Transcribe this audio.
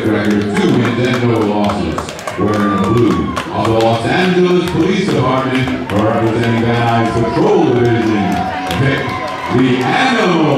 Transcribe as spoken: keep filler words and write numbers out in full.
terrific record, two wins and no losses. Wearing blue of the Los Angeles Police Department, representing Van Nuys Patrol Division, pick the Animal.